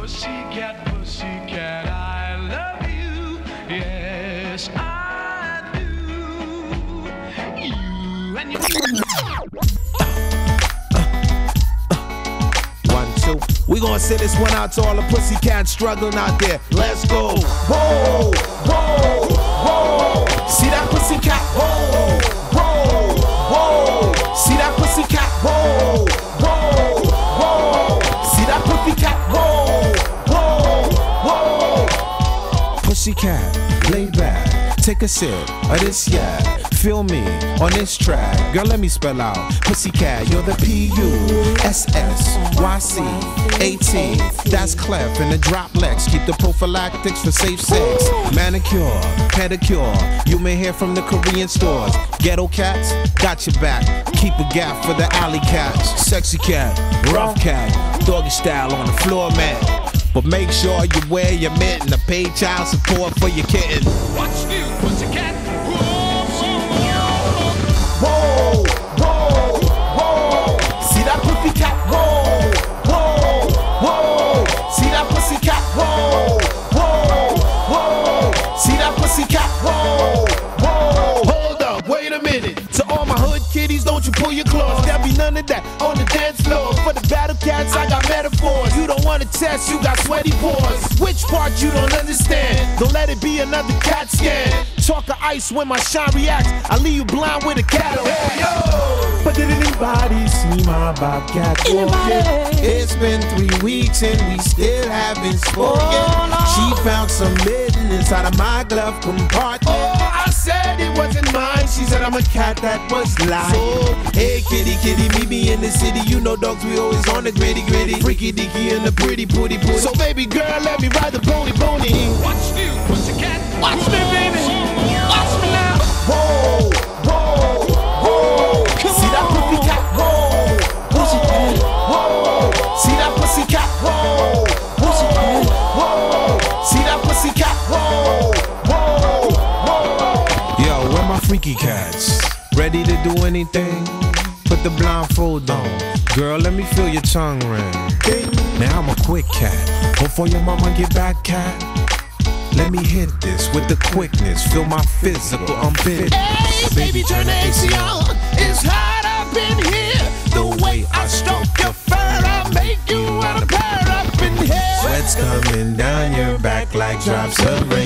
Pussycat, pussycat, I love you. Yes, I do. You and your... 1, 2. We gonna send this one out to all the pussycats struggling out there. Let's go. Whoa, whoa, whoa. See that pussycat? Whoa, whoa, whoa. See that pussycat? Whoa, whoa, whoa. See that pussycat? Whoa, whoa, whoa. Pussycat, lay back, take a sip of this yak. Feel me on this track. Girl, let me spell out. Pussycat, you're the P-U-S-S-Y-C-A-T. That's clef in the drop legs. Keep the prophylactics for safe sex. Manicure, pedicure. You may hear from the Korean stores. Ghetto cats, got your back. Keep a gap for the alley cats. Sexy cat, rough cat. Doggy style on the floor mat. But make sure you wear your mitten to pay child support for your kitten. What's new, pussycat? Whoa, whoa, whoa. See that pussycat? Whoa, whoa, whoa. See that pussycat? Whoa, whoa, whoa. See that pussycat? Whoa, whoa. Hold up, wait a minute. To all my hood kiddies, don't you pull your claws. There'll be none of that on the dance floor. For the battle cats, I got metaphors. You don't wanna test, you got sweaty paws. Which part you don't understand? Don't let it be another cat scan. Talk of ice when my shine reacts. I leave you blind with a cataract. Hey, yo! But did anybody see my bobcat walking? It's been 3 weeks and we still haven't spoken. She found some mitten inside of my glove compartment. Oh, I said it wasn't mine. She said I'm a cat that was lying. So, hey kitty, kitty, meet me in the city. You know dogs, we always on the gritty, gritty. Freaky deaky and the pretty, putty, putty. So baby girl, let me ride the pony, pony. What's new, pussycat? Watch me, baby. Watch me now. Whoa, whoa, whoa. See that pussycat? Whoa, pussycat. Whoa. See that pussycat? Whoa, pussycat. Whoa. See that pussycat? Whoa, whoa, whoa. Yo, where my freaky cats? Ready to do anything? Put the blindfold on. Girl, let me feel your tongue ring. Now I'm a quick cat. Before your mama get back, cat. Let me hit this with the quickness. Feel my physical unfit. Hey, baby, turn the AC on. It's hot up in here. The way I stroke your fur, I make you wanna pair up in here. Sweat's coming down your back like drops of rain.